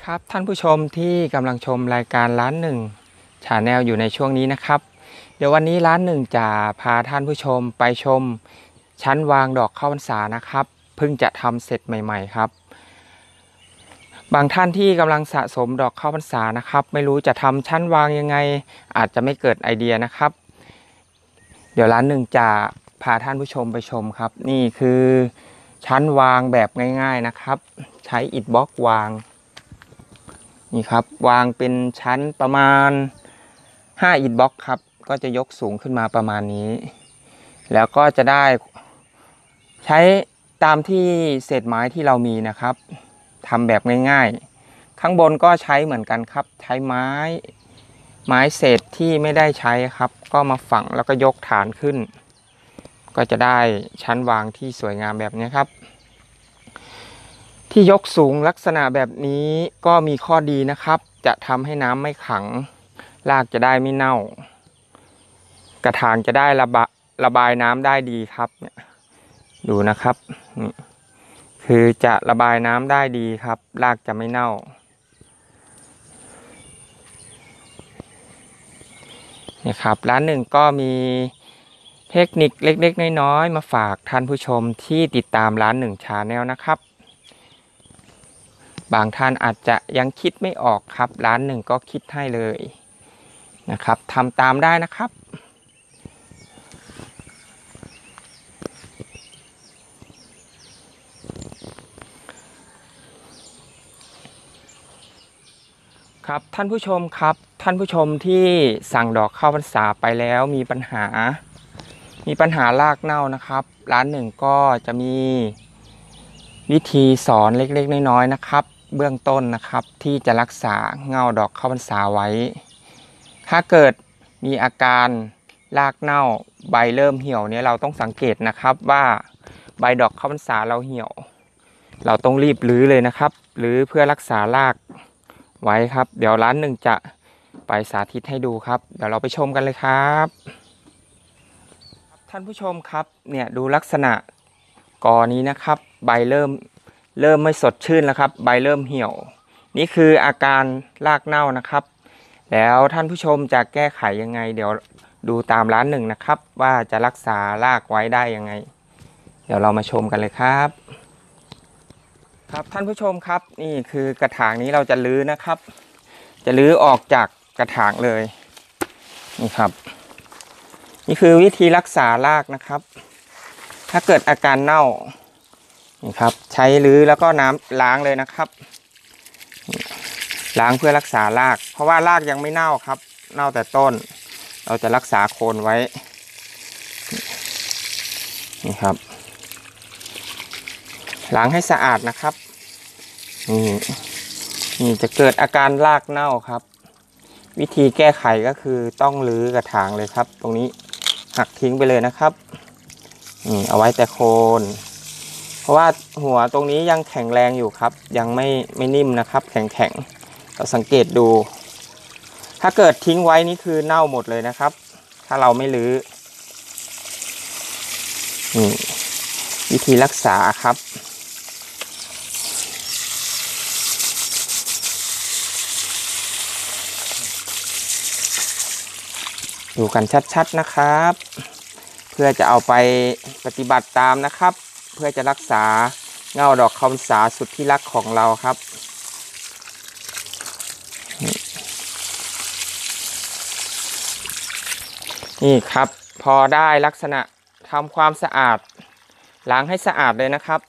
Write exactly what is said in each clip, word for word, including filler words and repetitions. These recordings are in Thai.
ครับท่านผู้ชมที่กำลังชมรายการร้านหนึ่งชาแนลอยู่ในช่วงนี้นะครับเดี๋ยววันนี้ร้านหนึ่งจะพาท่านผู้ชมไปชมชั้นวางดอกข้าวพรรษานะครับเพิ่งจะทำเสร็จใหม่ๆครับบางท่านที่กำลังสะสมดอกข้าวพรรษานะครับไม่รู้จะทำชั้นวางยังไงอาจจะไม่เกิดไอเดียนะครับเดี๋ยวร้านหนึ่งจะพาท่านผู้ชมไปชมครับนี่คือชั้นวางแบบง่ายๆนะครับใช้อิฐบล็อกวางนี่ครับวางเป็นชั้นประมาณห้าอิฐบล็อกครับก็จะยกสูงขึ้นมาประมาณนี้แล้วก็จะได้ใช้ตามที่เศษไม้ที่เรามีนะครับทำแบบง่ายๆข้างบนก็ใช้เหมือนกันครับใช้ไม้ไม้เศษที่ไม่ได้ใช้ครับก็มาฝังแล้วก็ยกฐานขึ้นก็จะได้ชั้นวางที่สวยงามแบบนี้ครับที่ยกสูงลักษณะแบบนี้ก็มีข้อดีนะครับจะทำให้น้ำไม่ขังรากจะได้ไม่เน่ากระถางจะได้ระบายระบายน้ำได้ดีครับเนี่ยดูนะครับนี่คือจะระบายน้ำได้ดีครับรากจะไม่เน่านี่ครับร้านหนึ่งก็มีเทคนิคเล็กๆน้อยๆมาฝากท่านผู้ชมที่ติดตามร้านหนึ่งชาแนลนะครับบางท่านอาจจะยังคิดไม่ออกครับร้านหนึ่งก็คิดให้เลยนะครับทำตามได้นะครับครับท่านผู้ชมครับท่านผู้ชมที่สั่งดอกข้าวพรรษาไปแล้วมีปัญหามีปัญหารากเน่านะครับร้านหนึ่งก็จะมีวิธีสอนเล็กๆน้อยๆนะครับเบื้องต้นนะครับที่จะรักษาเง่าดอกข้าวพรรษาไว้ถ้าเกิดมีอาการรากเน่าใบเริ่มเหี่ยวเนี่ยเราต้องสังเกตนะครับว่าใบดอกข้าวพรรษาเราเหี่ยวเราต้องรีบรื้อเลยนะครับรื้อเพื่อรักษารากไว้ครับเดี๋ยวร้านหนึ่งจะไปสาธิตให้ดูครับเดี๋ยวเราไปชมกันเลยครับท่านผู้ชมครับเนี่ยดูลักษณะกอนี้นะครับใบเริ่มเริ่มไม่สดชื่นแล้วครับใบเริ่มเหี่ยวนี่คืออาการรากเน่านะครับแล้วท่านผู้ชมจะแก้ไขยังไงเดี๋ยวดูตามร้านหนึ่งนะครับว่าจะรักษารากไว้ได้ยังไงเดี๋ยวเรามาชมกันเลยครับครับท่านผู้ชมครับนี่คือกระถางนี้เราจะรื้อนะครับจะรื้อออกจากกระถางเลยนี่ครับนี่คือวิธีรักษารากนะครับถ้าเกิดอาการเน่านี่ครับใช้รื้อแล้วก็น้ำล้างเลยนะครับล้างเพื่อรักษารากเพราะว่ารากยังไม่เน่าครับเน่าแต่ต้นเราจะรักษาโคนไว้นี่ครับล้างให้สะอาดนะครับนี่นี่จะเกิดอาการรากเน่าครับวิธีแก้ไขก็คือต้องรื้อกระถางเลยครับตรงนี้หักทิ้งไปเลยนะครับนี่เอาไว้แต่โคนเพราะว่าหัวตรงนี้ยังแข็งแรงอยู่ครับยังไม่ไม่นิ่มนะครับแข็งแข็งเราสังเกตดูถ้าเกิดทิ้งไว้นี่คือเน่าหมดเลยนะครับถ้าเราไม่รื้อนี่วิธีรักษาครับดูกันชัดๆนะครับเพื่อจะเอาไปปฏิบัติตามนะครับเพื่อจะรักษาเง่าดอกข้าวพรรษาสุดที่รักของเราครับนี่ครับพอได้ลักษณะทำความสะอาดล้างให้สะอาดเลยนะครับ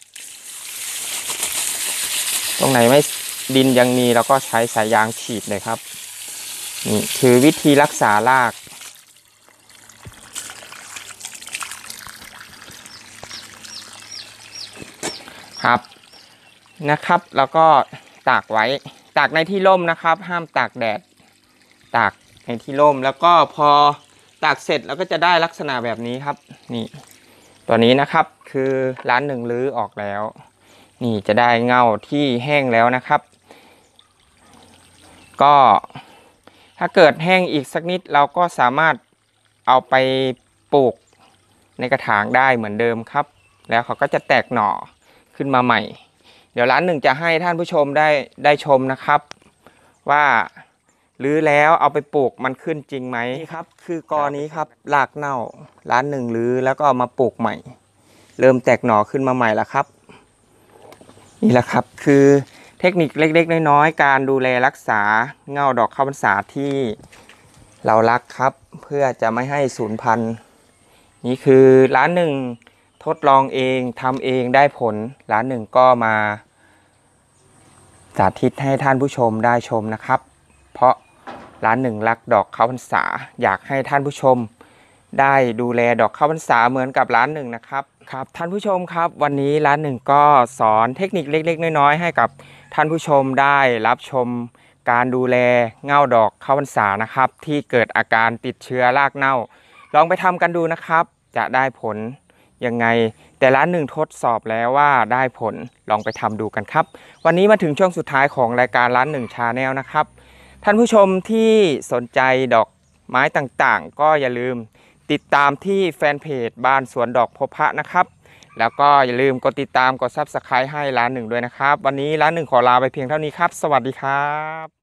ตรงไหนไม่ดินยังมีเราก็ใช้สายยางฉีดเลยครับนี่คือวิธีรักษารากครับนะครับแล้วก็ตากไว้ตากในที่ร่มนะครับห้ามตากแดดตากในที่ร่มแล้วก็พอตากเสร็จแล้วก็จะได้ลักษณะแบบนี้ครับนี่ตัวนี้นะครับคือร้านหนึ่งรื้อออกแล้วนี่จะได้เงาที่แห้งแล้วนะครับก็ถ้าเกิดแห้งอีกสักนิดเราก็สามารถเอาไปปลูกในกระถางได้เหมือนเดิมครับแล้วเขาก็จะแตกหน่อขึ้นมาใหม่เดี๋ยวร้านหนึ่งจะให้ท่านผู้ชมได้ได้ชมนะครับว่ารื้อแล้วเอาไปปลูกมันขึ้นจริงไหมนี่ครับคือกอนี้ครับรากเน่าร้านหนึ่งรื้อแล้วก็เอามาปลูกใหม่เริ่มแตกหน่อขึ้นมาใหม่แล้วครับนี่แหละครับคือเทคนิคเล็กๆน้อยๆการดูแลรักษาเง่าดอกข้าวพรรษาที่เรารักครับเพื่อจะไม่ให้สูญพันธุ์นี่คือร้านหนึ่งทดลองเองทำเองได้ผลร้านหนึ่งก็มาสาธิตให้ท่านผู้ชมได้ชมนะครับเพราะร้านหนึ่งรักดอกข้าวพรรษาอยากให้ท่านผู้ชมได้ดูแลดอกข้าวพรรษาเหมือนกับร้านหนึ่งนะครับครับท่านผู้ชมครับวันนี้ร้านหนึ่งก็สอนเทคนิคเล็กๆน้อยๆให้กับท่านผู้ชมได้รับชมการดูแลเง่าดอกข้าวพรรษานะครับที่เกิดอาการติดเชื้อรากเน่าลองไปทำกันดูนะครับจะได้ผลยังไงแต่ร้านหนึ่งทดสอบแล้วว่าได้ผลลองไปทำดูกันครับวันนี้มาถึงช่วงสุดท้ายของรายการร้านหนึ่งชาแนลนะครับท่านผู้ชมที่สนใจดอกไม้ต่างๆก็อย่าลืมติดตามที่แฟนเพจบ้านสวนดอกพบพระนะครับแล้วก็อย่าลืมกดติดตามกดซับสไครต์ให้ร้านหนึ่งด้วยนะครับวันนี้ร้านหนึ่งขอลาไปเพียงเท่านี้ครับสวัสดีครับ